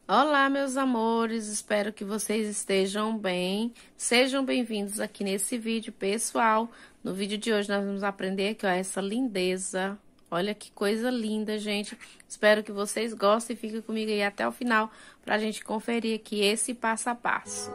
Olá, meus amores, espero que vocês estejam bem. Sejam bem-vindos aqui nesse vídeo, pessoal. No vídeo de hoje nós vamos aprender aqui, ó, essa lindeza. Olha que coisa linda, gente. Espero que vocês gostem e fiquem comigo aí até o final pra gente conferir aqui esse passo a passo.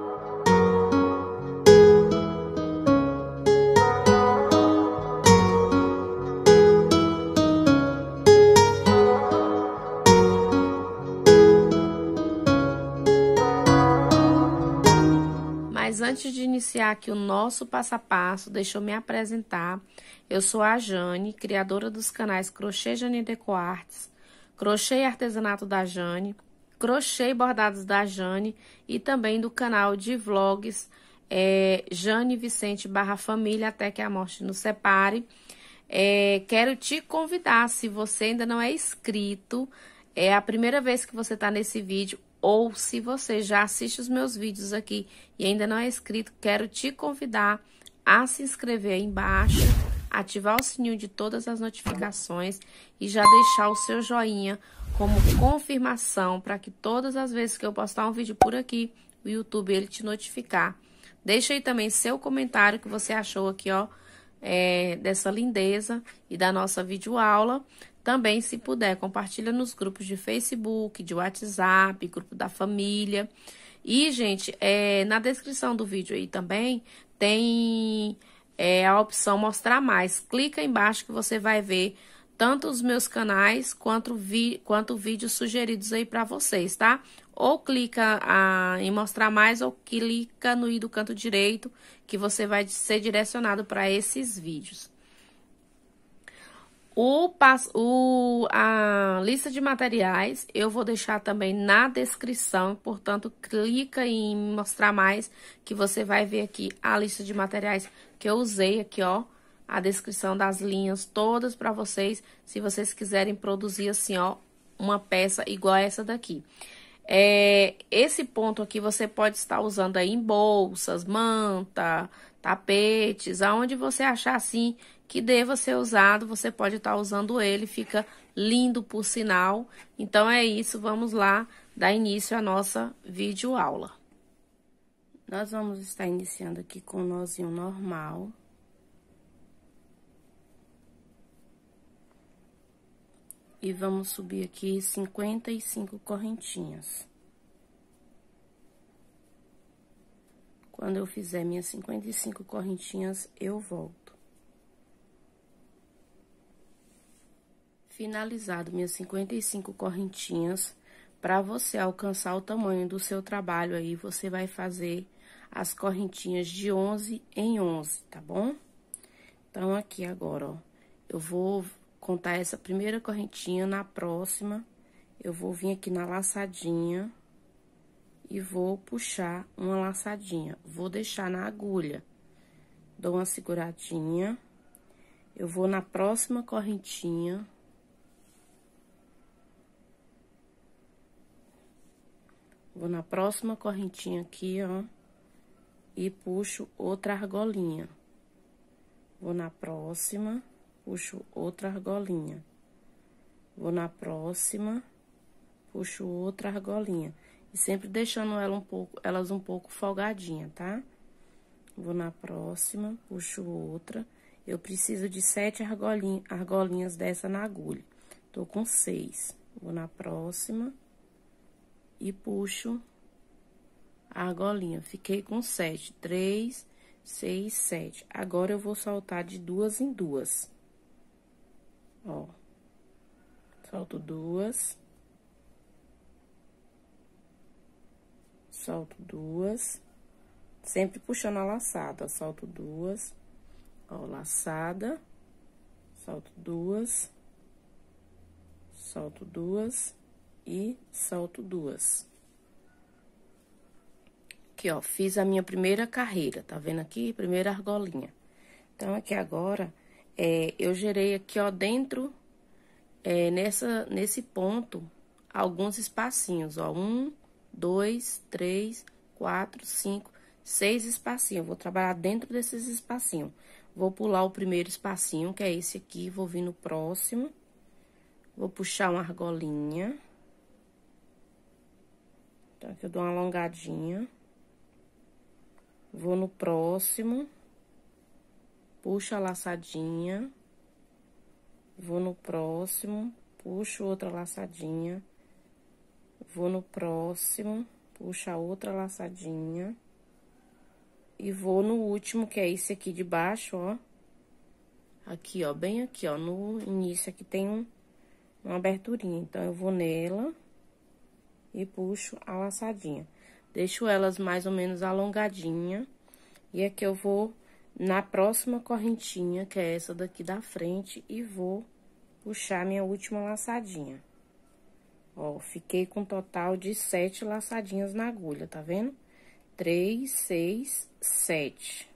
Mas antes de iniciar aqui o nosso passo a passo, deixa eu me apresentar. Eu sou a Jane, criadora dos canais Crochê Jane Deco Artes, Crochê e Artesanato da Jane, Crochê e Bordados da Jane e também do canal de vlogs Jane Vicente / Família até que a morte nos separe. Quero te convidar, se você ainda não é inscrito, é a primeira vez que você está nesse vídeo, ou se você já assiste os meus vídeos aqui e ainda não é inscrito, quero te convidar a se inscrever aí embaixo, ativar o sininho de todas as notificações e já deixar o seu joinha como confirmação para que todas as vezes que eu postar um vídeo por aqui, o YouTube ele te notificar. Deixa aí também seu comentário que você achou aqui, ó, dessa lindeza e da nossa videoaula. Também, se puder, compartilha nos grupos de Facebook, de WhatsApp, grupo da família. E, gente, na descrição do vídeo aí também tem a opção mostrar mais. Clica embaixo que você vai ver tanto os meus canais quanto vídeos sugeridos aí para vocês, tá? Ou clica em mostrar mais ou clica no i do canto direito que você vai ser direcionado para esses vídeos. A lista de materiais eu vou deixar também na descrição, portanto, clica em mostrar mais, que você vai ver aqui a lista de materiais que eu usei aqui, ó, a descrição das linhas todas para vocês, se vocês quiserem produzir assim, ó, uma peça igual a essa daqui. Esse ponto aqui você pode estar usando aí em bolsas, manta, tapetes, aonde você achar assim que deva ser usado, você pode estar usando ele, fica lindo por sinal. Então é isso, vamos lá dar início à nossa videoaula. Nós vamos estar iniciando aqui com o nozinho normal. E vamos subir aqui 55 correntinhas. Quando eu fizer minhas 55 correntinhas, eu volto. Finalizado minhas 55 correntinhas, para você alcançar o tamanho do seu trabalho aí, você vai fazer as correntinhas de 11 em 11, tá bom? Então, aqui agora, ó, eu vou contar essa primeira correntinha, na próxima, eu vou vir aqui na laçadinha e vou puxar uma laçadinha. Vou deixar na agulha, dou uma seguradinha, eu vou na próxima correntinha, aqui, ó, e puxo outra argolinha. Vou na próxima, puxo outra argolinha. Vou na próxima, puxo outra argolinha. E sempre deixando elas um pouco folgadinha, tá? Vou na próxima, puxo outra. Eu preciso de 7 argolinhas dessa na agulha. Tô com 6. Vou na próxima e puxo a argolinha. Fiquei com 7. 3, 6, 7. Agora, eu vou soltar de 2 em 2. Ó. Solto 2. Solto 2. Sempre puxando a laçada. Solto 2. Ó, laçada. Solto 2. Solto 2. E solto 2. Aqui, ó, fiz a minha primeira carreira, tá vendo aqui? Primeira argolinha. Então, aqui agora, eu gerei aqui, ó, dentro, nesse ponto, alguns espacinhos, ó. 1, 2, 3, 4, 5, 6 espacinhos. Vou trabalhar dentro desses espacinhos. Vou pular o primeiro espacinho, que é esse aqui, vou vir no próximo. Vou puxar uma argolinha. Então, aqui eu dou uma alongadinha. Vou no próximo. Puxo a laçadinha. Vou no próximo. Puxo outra laçadinha. Vou no próximo. Puxo a outra laçadinha. E vou no último, que é esse aqui de baixo, ó. Aqui, ó, bem aqui, ó, no início aqui tem uma aberturinha. Então, eu vou nela e puxo a laçadinha. Deixo elas mais ou menos alongadinha. E aqui eu vou na próxima correntinha, que é essa daqui da frente, e vou puxar minha última laçadinha. Ó, fiquei com um total de 7 laçadinhas na agulha, tá vendo? 3, 6, 7.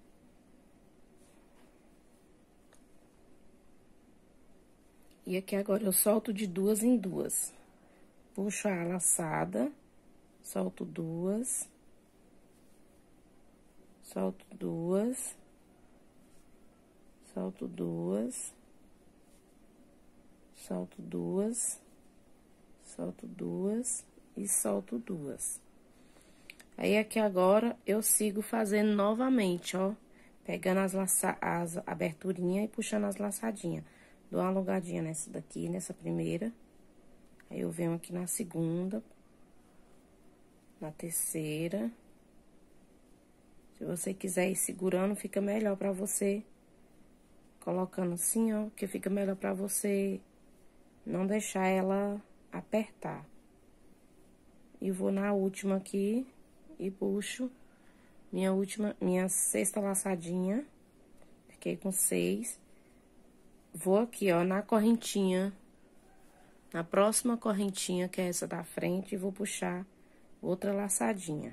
E aqui agora eu solto de 2 em 2. Puxo a laçada, solto 2. Solto 2. Solto 2. Solto 2. Solto 2 e solto 2. Aí, aqui agora, eu sigo fazendo novamente, ó. Pegando as aberturinhas e puxando as laçadinhas. Dou uma alongadinha nessa daqui, nessa primeira. Aí, eu venho aqui na segunda. Na terceira. Se você quiser ir segurando, fica melhor pra você. Colocando assim, ó, que fica melhor pra você não deixar ela apertar. E vou na última aqui e puxo minha sexta laçadinha. Fiquei com 6. Vou aqui, ó, na correntinha, na próxima correntinha, que é essa da frente, e vou puxar outra laçadinha.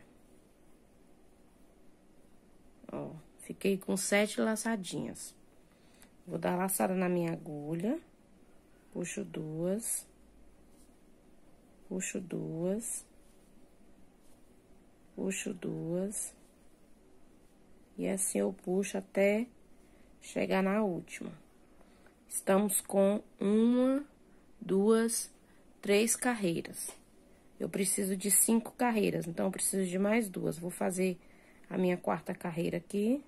Ó, fiquei com 7 laçadinhas. Vou dar laçada na minha agulha, puxo 2, puxo 2, puxo 2, e assim eu puxo até chegar na última. Estamos com 1, 2, 3 carreiras. Eu preciso de 5 carreiras, então eu preciso de mais 2. Vou fazer a minha quarta carreira aqui.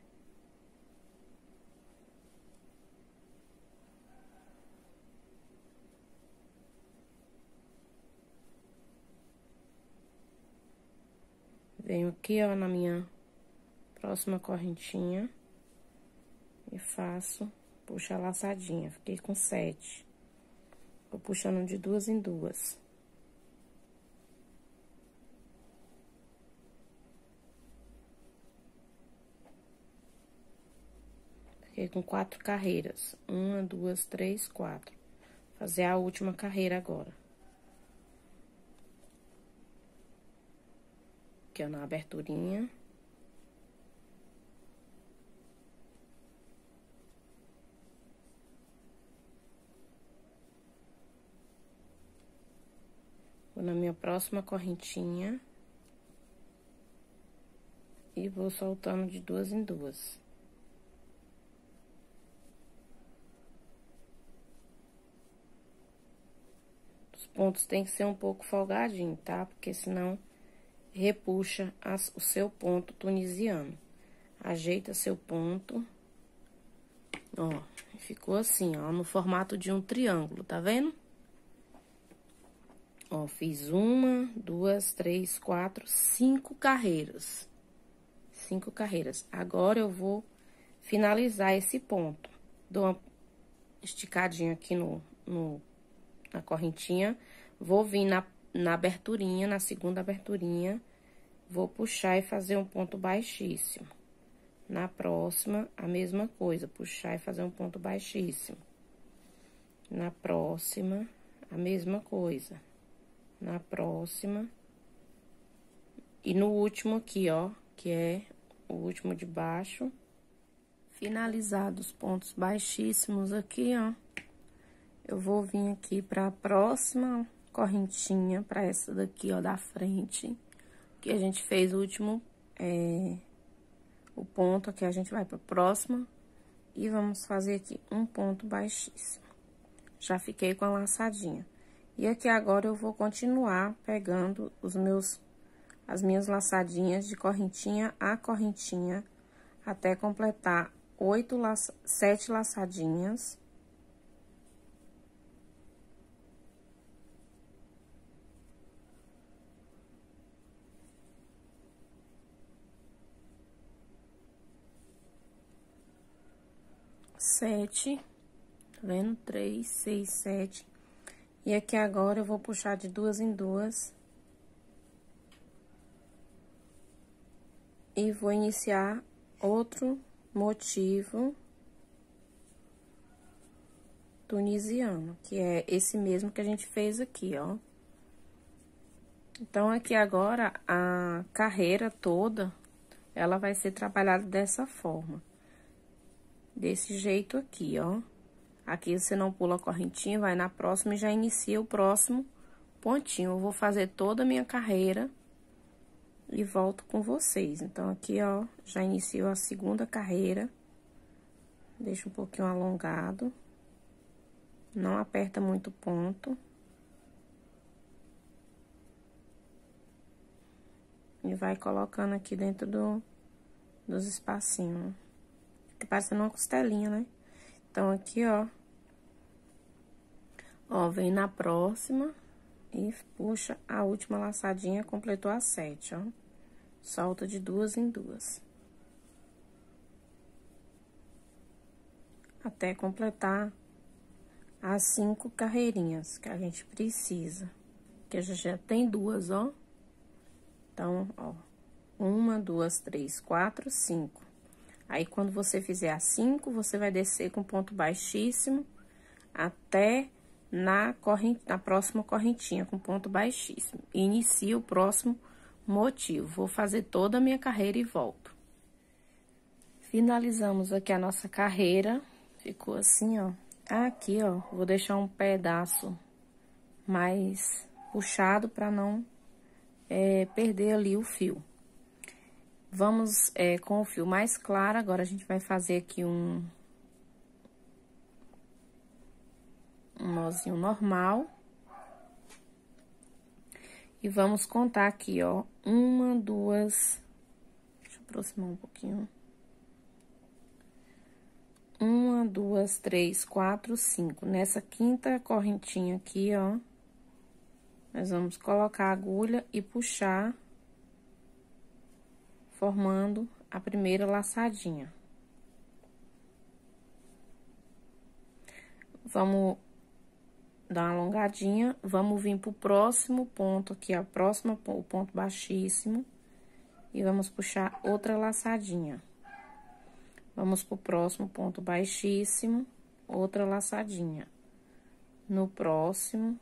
Venho aqui, ó, na minha próxima correntinha e faço, puxo a laçadinha. Fiquei com 7. Vou puxando de 2 em 2. Fiquei com 4 carreiras. 1, 2, 3, 4. Fazer a última carreira agora. Aqui, ó, na aberturinha. Vou na minha próxima correntinha. E vou soltando de 2 em 2. Os pontos tem que ser um pouco folgadinho, tá? Porque senão repuxa o seu ponto tunisiano. Ajeita seu ponto. Ó, ficou assim, ó, no formato de um triângulo, tá vendo? Ó, fiz 1, 2, 3, 4, 5 carreiras. 5 carreiras. Agora, eu vou finalizar esse ponto. Dou uma esticadinha aqui na correntinha. Vou vir na aberturinha, na segunda aberturinha. Vou puxar e fazer um ponto baixíssimo. Na próxima, a mesma coisa. Puxar e fazer um ponto baixíssimo. Na próxima, a mesma coisa. Na próxima. E no último aqui, ó, que é o último de baixo. Finalizados os pontos baixíssimos aqui, ó. Eu vou vir aqui pra próxima correntinha, pra essa daqui, ó, da frente. Que a gente fez o último, o ponto aqui, a gente vai pra próxima. E vamos fazer aqui um ponto baixíssimo. Já fiquei com a laçadinha. E aqui agora eu vou continuar pegando os meus as minhas laçadinhas de correntinha a correntinha até completar 7 laçadinhas. Sete, tá vendo? 3, 6, 7. E aqui agora eu vou puxar de 2 em 2. E vou iniciar outro motivo tunisiano, que é esse mesmo que a gente fez aqui, ó. Então, aqui agora, a carreira toda, ela vai ser trabalhada dessa forma. Desse jeito aqui, ó. Aqui você não pula a correntinha, vai na próxima e já inicia o próximo pontinho. Eu vou fazer toda a minha carreira e volto com vocês. Então, aqui, ó, já iniciou a segunda carreira. Deixa um pouquinho alongado. Não aperta muito o ponto. E vai colocando aqui dentro dos espacinhos. Fica parecendo uma costelinha, né? Então, aqui, ó. Ó, vem na próxima e puxa a última laçadinha, completou as 7, ó. Solta de 2 em 2. Até completar as 5 carreirinhas que a gente precisa. Que já tem 2, ó. Então, ó. 1, 2, 3, 4, 5. Aí, quando você fizer as 5, você vai descer com ponto baixíssimo até na próxima correntinha com ponto baixíssimo. E inicia o próximo motivo. Vou fazer toda a minha carreira e volto. Finalizamos aqui a nossa carreira. Ficou assim, ó. Aqui, ó, vou deixar um pedaço mais puxado para não perder ali o fio. Vamos com o fio mais claro. Agora, a gente vai fazer aqui um nozinho normal. E vamos contar aqui, ó. 1, 2... Deixa eu aproximar um pouquinho. 1, 2, 3, 4, 5. Nessa quinta correntinha aqui, ó. Nós vamos colocar a agulha e puxar, formando a primeira laçadinha. Vamos dar uma alongadinha, vamos vir pro próximo ponto aqui, ó, o ponto baixíssimo, e vamos puxar outra laçadinha. Vamos pro próximo ponto baixíssimo, outra laçadinha. No próximo,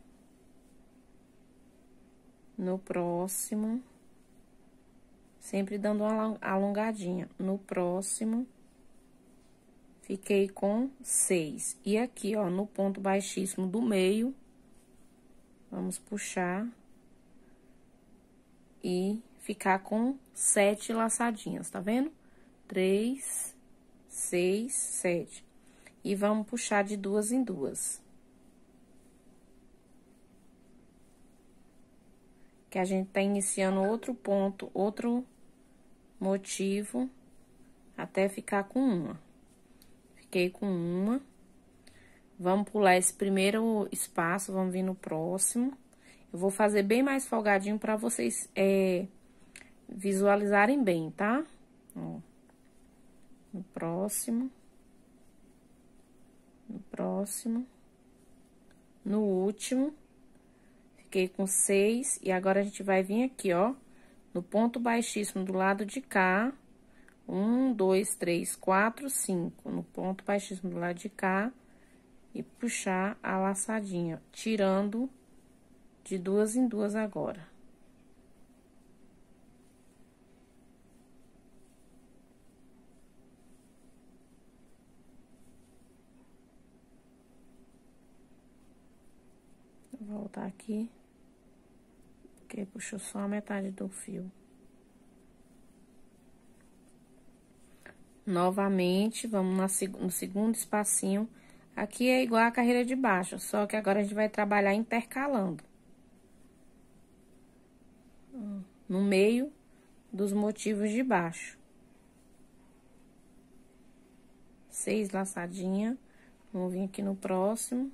sempre dando uma alongadinha. No próximo, fiquei com 6. E aqui, ó, no ponto baixíssimo do meio, vamos puxar e ficar com 7 laçadinhas, tá vendo? 3, 6, 7. E vamos puxar de 2 em 2. Que a gente tá iniciando outro ponto, outro motivo, até ficar com uma. Fiquei com uma. Vamos pular esse primeiro espaço, vamos vir no próximo. Eu vou fazer bem mais folgadinho para vocês visualizarem bem, tá? Ó. No próximo. No próximo. No último. Fiquei com 6, e agora a gente vai vir aqui, ó, no ponto baixíssimo do lado de cá. 1, 2, 3, 4, 5. No ponto baixíssimo do lado de cá. E puxar a laçadinha, tirando de 2 em 2 agora. Vou voltar aqui. Porque puxou só a metade do fio. Novamente, vamos no segundo espacinho. Aqui é igual a carreira de baixo, só que agora a gente vai trabalhar intercalando. no meio dos motivos de baixo. 6 laçadinhas. Vou vir aqui no próximo.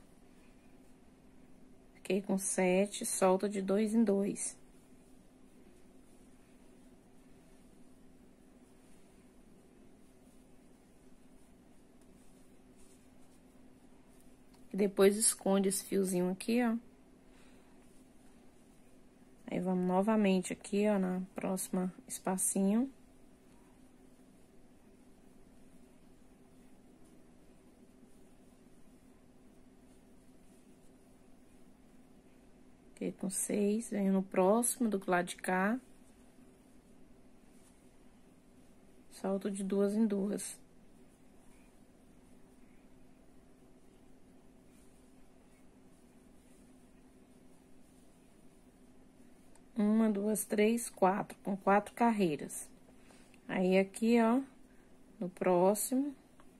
Fiquei com 7, solta de 2 em 2. E depois esconde esse fiozinho aqui, ó. Aí, vamos novamente aqui, ó, na próxima espacinho. Fiquei com 6, venho no próximo, do lado de cá. Salto de 2 em 2. Uma, duas, três, 4, com 4 carreiras. Aí, aqui, ó, no próximo.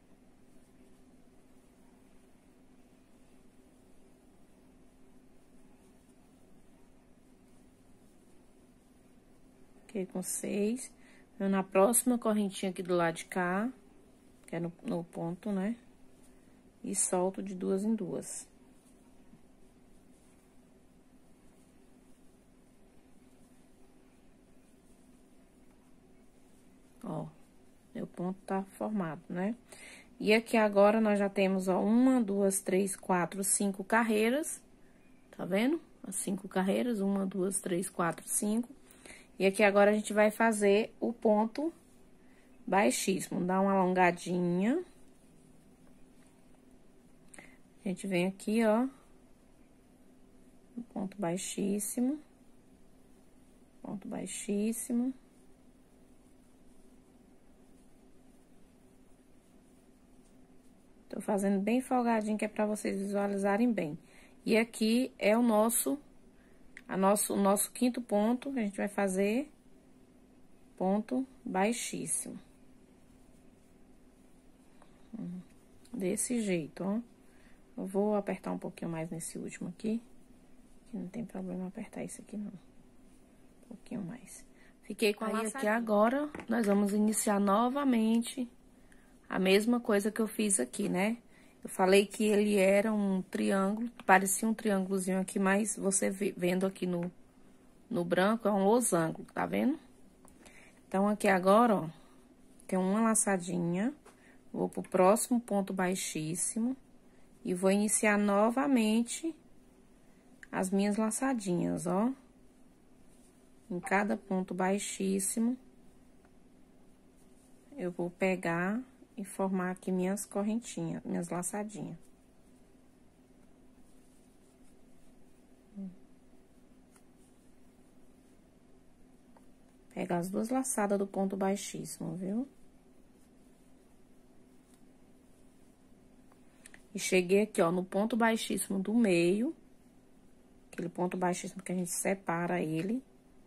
Fiquei com 6. Eu na próxima correntinha aqui do lado de cá, que é no ponto, né? E solto de 2 em 2. Ó, meu ponto tá formado, né? E aqui agora nós já temos, ó, 1, 2, 3, 4, 5 carreiras. Tá vendo? As 5 carreiras, 1, 2, 3, 4, 5. E aqui agora a gente vai fazer o ponto baixíssimo. Dá uma alongadinha. A gente vem aqui, ó. Ponto baixíssimo. Ponto baixíssimo. Tô fazendo bem folgadinho, que é pra vocês visualizarem bem. E aqui é o nosso quinto ponto, a gente vai fazer ponto baixíssimo. Desse jeito, ó. Eu vou apertar um pouquinho mais nesse último aqui, que não tem problema apertar isso aqui, não. Um pouquinho mais. Fiquei com a laçadinha. Aqui agora, nós vamos iniciar novamente a mesma coisa que eu fiz aqui, né? Eu falei que ele era um triângulo, parecia um triângulozinho aqui, mas você vendo aqui no branco, é um losango, tá vendo? Então, aqui agora, ó, tem uma laçadinha, vou pro próximo ponto baixíssimo e vou iniciar novamente as minhas laçadinhas, ó. Em cada ponto baixíssimo, eu vou pegar e formar aqui minhas correntinhas, minhas laçadinhas. Pega as 2 laçadas do ponto baixíssimo, viu? E cheguei aqui, ó, no ponto baixíssimo do meio, aquele ponto baixíssimo que a gente separa ele.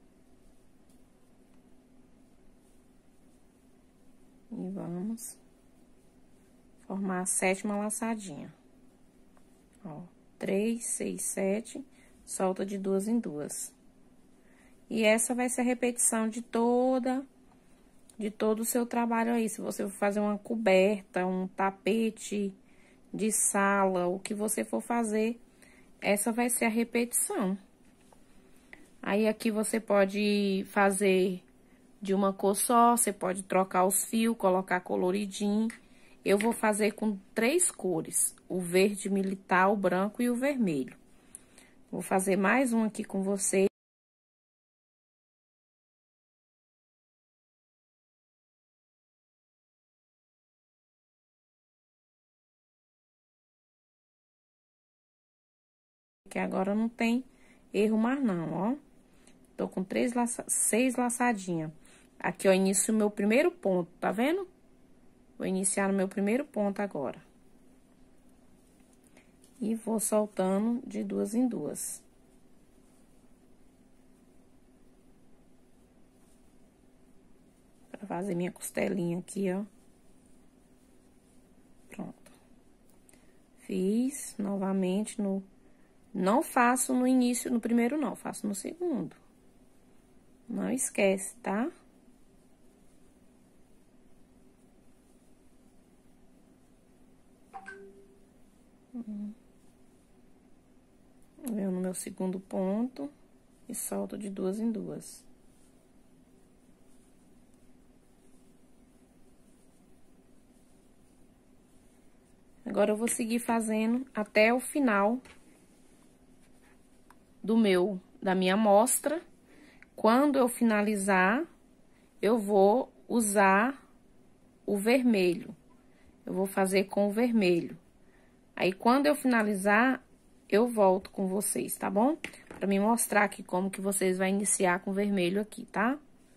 E vamos formar a 7ª laçadinha. Ó, 3, 6, 7, solta de 2 em 2. E essa vai ser a repetição de todo o seu trabalho aí. Se você for fazer uma coberta, um tapete de sala, o que você for fazer, essa vai ser a repetição. Aí, aqui você pode fazer de uma cor só, você pode trocar os fios, colocar coloridinho. Eu vou fazer com 3 cores, o verde militar, o branco e o vermelho. Vou fazer mais um aqui com vocês. Que agora não tem erro mais não, ó. Tô com 6 laçadinhas. Aqui, ó, inicio o meu primeiro ponto, tá vendo? Vou iniciar no meu primeiro ponto agora. E vou soltando de 2 em 2. Pra fazer minha costelinha aqui, ó. Pronto. Fiz novamente no... Não faço no início, no primeiro não, faço no segundo. Não esquece, tá? Venho no meu segundo ponto e solto de duas em duas. Agora, eu vou seguir fazendo até o final da minha amostra. Quando eu finalizar, eu vou usar o vermelho. Eu vou fazer com o vermelho. Aí, quando eu finalizar, eu volto com vocês, tá bom? Pra me mostrar aqui como que vocês vão iniciar com o vermelho aqui, tá?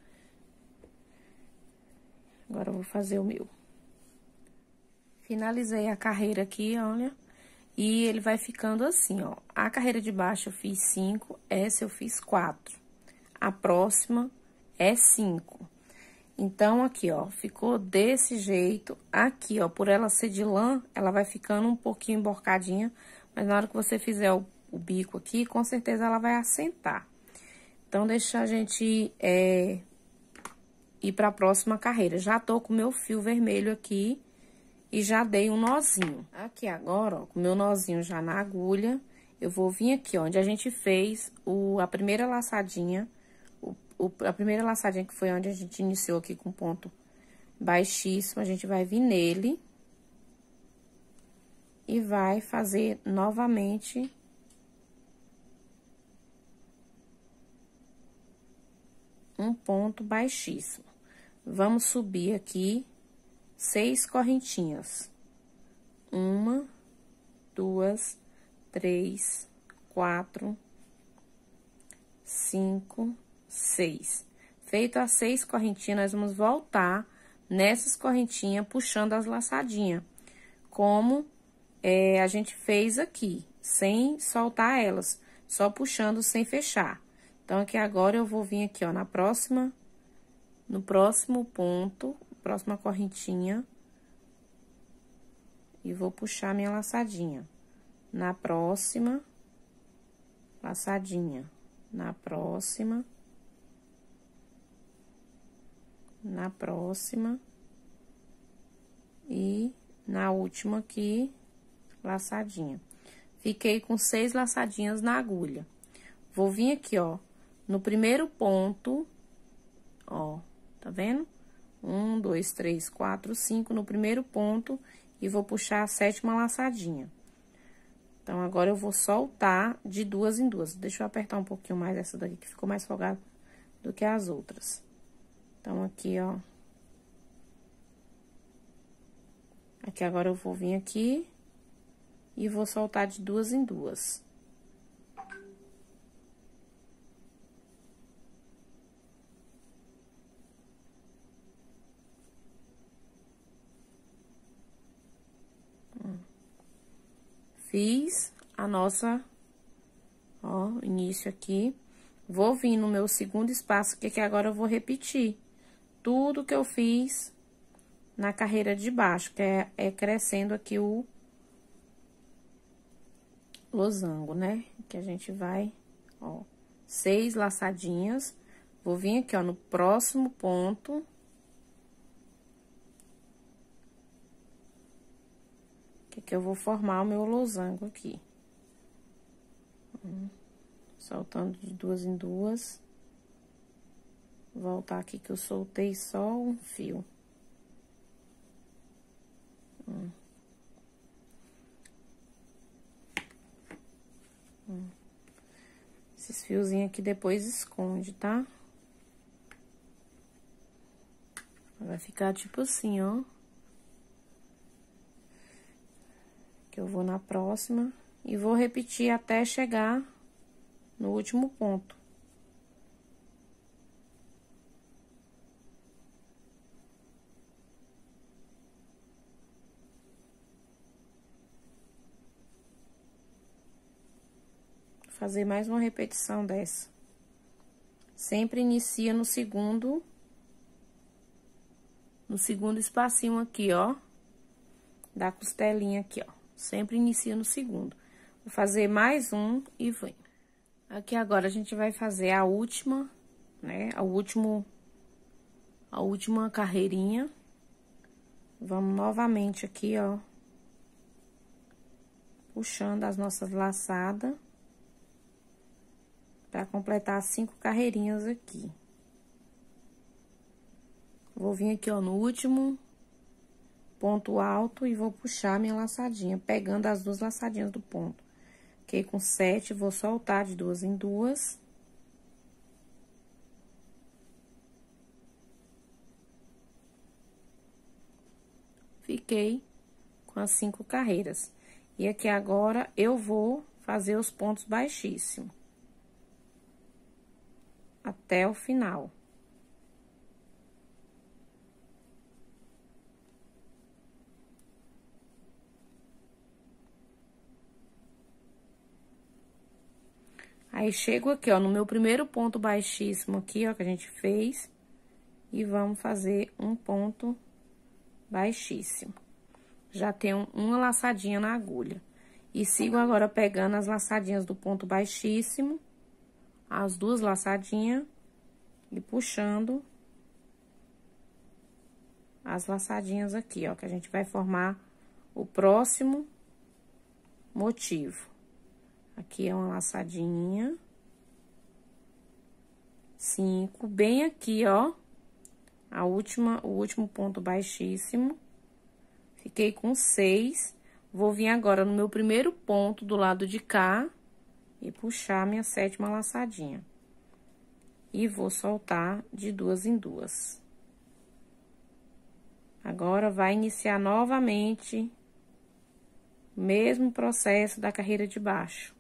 Agora, eu vou fazer o meu. Finalizei a carreira aqui, olha. E ele vai ficando assim, ó. A carreira de baixo eu fiz 5, essa eu fiz 4. A próxima é 5. Então, aqui, ó, ficou desse jeito. Aqui, ó, por ela ser de lã, ela vai ficando um pouquinho emborcadinha. Mas na hora que você fizer o bico aqui, com certeza ela vai assentar. Então, deixa a gente ir pra próxima carreira. Já tô com o meu fio vermelho aqui. E já dei um nozinho. Aqui agora, ó, com o meu nozinho já na agulha, eu vou vir aqui, ó, onde a gente fez a primeira laçadinha. A primeira laçadinha que foi onde a gente iniciou aqui com ponto baixíssimo, a gente vai vir nele. E vai fazer novamente um ponto baixíssimo. Vamos subir aqui 6 correntinhas. 1, 2, 3, 4, 5, 6. Feito as 6 correntinhas, nós vamos voltar nessas correntinhas, puxando as laçadinhas. Como a gente fez aqui, sem soltar elas, só puxando sem fechar. Então, aqui agora eu vou vir aqui, ó, no próximo ponto, próxima correntinha, e vou puxar minha laçadinha. Na próxima, laçadinha. Na próxima, e na última aqui, laçadinha. Fiquei com 6 laçadinhas na agulha. Vou vir aqui, ó, no primeiro ponto, ó, tá vendo? 1, 2, 3, 4, 5 no primeiro ponto e vou puxar a 7ª laçadinha. Então, agora eu vou soltar de duas em duas. Deixa eu apertar um pouquinho mais essa daqui, que ficou mais folgada do que as outras. Então, aqui, ó. Aqui agora eu vou vir aqui e vou soltar de duas em duas. Fiz a nossa, ó, início aqui. Vou vir no meu segundo espaço, que agora eu vou repetir tudo que eu fiz na carreira de baixo, que é crescendo aqui o losango, né? Que a gente vai, ó, 6 laçadinhas. Vou vir aqui, ó, no próximo ponto. Que eu vou formar o meu losango aqui. Soltando de duas em duas. Voltar aqui que eu soltei só um fio. Esses fiozinhos aqui depois esconde, tá? Vai ficar tipo assim, ó. Que eu vou na próxima e vou repetir até chegar no último ponto. Vou fazer mais uma repetição dessa. Sempre inicia no segundo espacinho aqui, ó, da costelinha aqui, ó. Sempre inicia no segundo. Vou fazer mais um e vem. Aqui agora a gente vai fazer a última né? A última carreirinha. Vamos novamente aqui, ó. Puxando as nossas laçadas. Pra completar as 5 carreirinhas aqui. Vou vir aqui, ó, no último ponto alto e vou puxar minha laçadinha, pegando as 2 laçadinhas do ponto. Fiquei com 7, vou soltar de 2 em 2. Fiquei com as 5 carreiras. E aqui agora eu vou fazer os pontos baixíssimos. Até o final. Aí, chego aqui, ó, no meu primeiro ponto baixíssimo aqui, ó, que a gente fez. E vamos fazer um ponto baixíssimo. Já tenho uma laçadinha na agulha. E sigo agora pegando as laçadinhas do ponto baixíssimo. As 2 laçadinhas. E puxando as laçadinhas aqui, ó, que a gente vai formar o próximo motivo. Aqui é uma laçadinha. 5, bem aqui, ó. O último ponto baixíssimo. Fiquei com 6. Vou vir agora no meu primeiro ponto do lado de cá e puxar minha 7ª laçadinha. E vou soltar de 2 em 2. Agora, vai iniciar novamente o mesmo processo da carreira de baixo.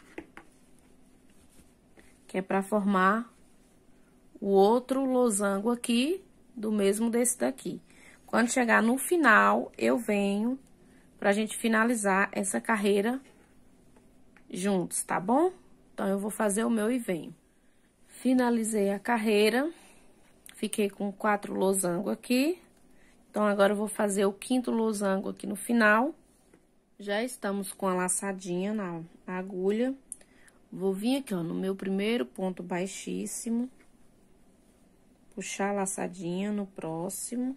Que é pra formar o outro losango aqui, do mesmo desse daqui. Quando chegar no final, eu venho pra gente finalizar essa carreira juntos, tá bom? Então, eu vou fazer o meu e venho. Finalizei a carreira, fiquei com 4 losangos aqui. Então, agora eu vou fazer o 5º losango aqui no final. Já estamos com a laçadinha na agulha. Vou vir aqui, ó, no meu primeiro ponto baixíssimo. Puxar a laçadinha no próximo.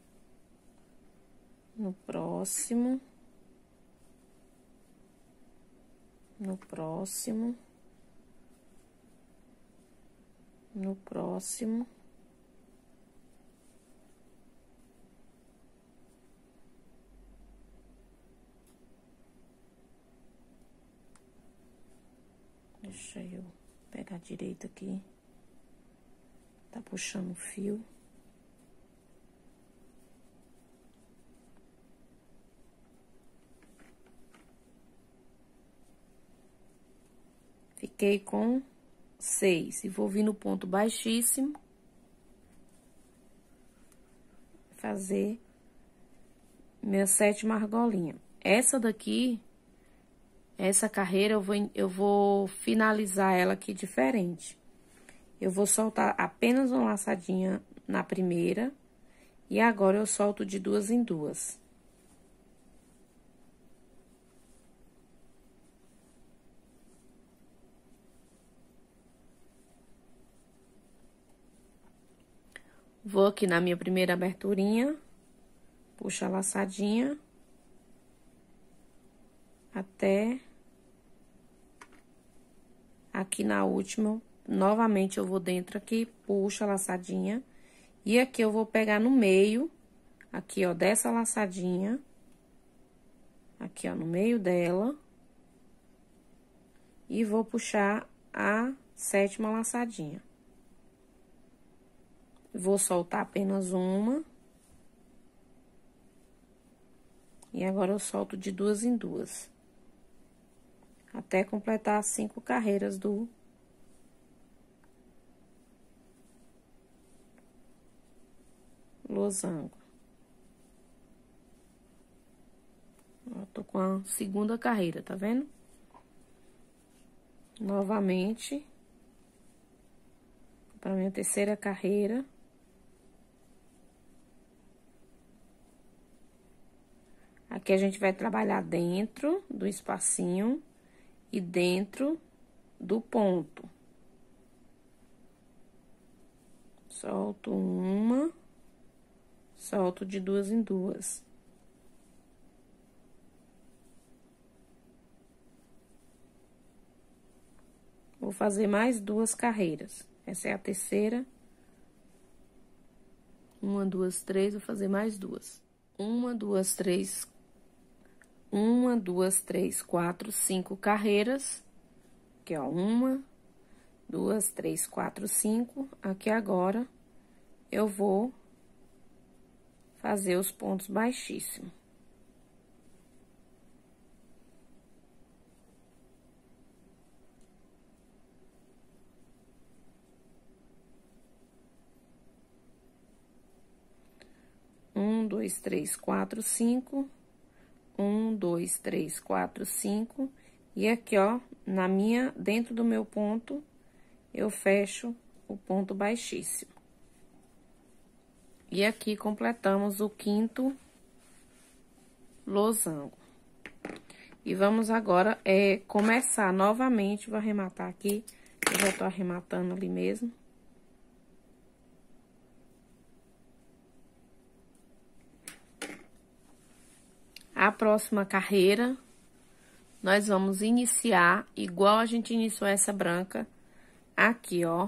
No próximo. No próximo. No próximo. Deixa eu pegar direito aqui. Tá puxando o fio. Fiquei com 6 e vou vir no ponto baixíssimo. Fazer minha 7ª argolinha. Essa daqui, essa carreira, eu vou finalizar ela aqui diferente. Eu vou soltar apenas uma laçadinha na primeira. E agora, eu solto de 2 em 2. Vou aqui na minha primeira aberturinha, puxo a laçadinha até aqui na última. Novamente, eu vou dentro aqui, puxo a laçadinha. E aqui eu vou pegar no meio, aqui, ó, dessa laçadinha. Aqui, ó, no meio dela. E vou puxar a 7ª laçadinha. Vou soltar apenas uma. E agora, eu solto de 2 em 2. Até completar as 5 carreiras do losango. Ó, tô com a 2ª carreira, tá vendo? Novamente. Para minha 3ª carreira. Aqui a gente vai trabalhar dentro do espacinho e dentro do ponto. Solto uma, solto de duas em duas. Vou fazer mais duas carreiras. Essa é a terceira. Uma, duas, três, vou fazer mais duas. Uma, duas, três, quatro, 5 carreiras. Aqui, ó, 1, 2, 3, 4, 5. Aqui agora, eu vou fazer os pontos baixíssimos. Um, dois, três, quatro, 5. 1, 2, 3, 4, 5. E aqui, ó, dentro do meu ponto, eu fecho o ponto baixíssimo. E aqui completamos o 5º losango. E vamos agora começar novamente, vou arrematar aqui, eu já tô arrematando ali mesmo. A próxima carreira, nós vamos iniciar igual a gente iniciou essa branca, aqui, ó,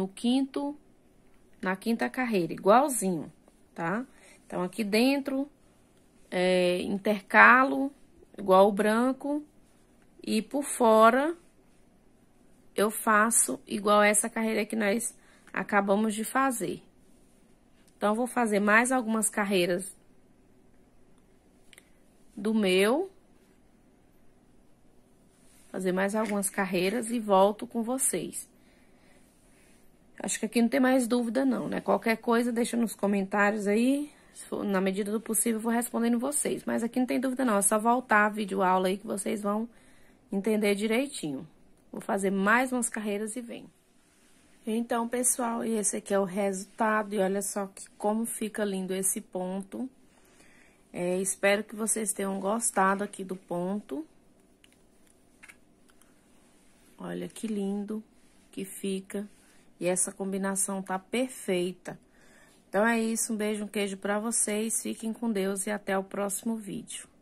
na quinta carreira, igualzinho, tá? Então, aqui dentro, intercalo, igual o branco, e por fora, eu faço igual essa carreira que nós acabamos de fazer. Então, eu vou fazer mais algumas carreiras fazer mais algumas carreiras e volto com vocês. Acho que aqui não tem mais dúvida não, né? Qualquer coisa, deixa nos comentários aí, na medida do possível eu vou respondendo vocês. Mas aqui não tem dúvida não, é só voltar a videoaula aí que vocês vão entender direitinho. Vou fazer mais umas carreiras e venho. Então, pessoal, esse aqui é o resultado e olha só como fica lindo esse ponto. Espero que vocês tenham gostado aqui do ponto. Olha que lindo que fica. E essa combinação tá perfeita. Então, é isso. Um beijo, um queijo pra vocês. Fiquem com Deus e até o próximo vídeo.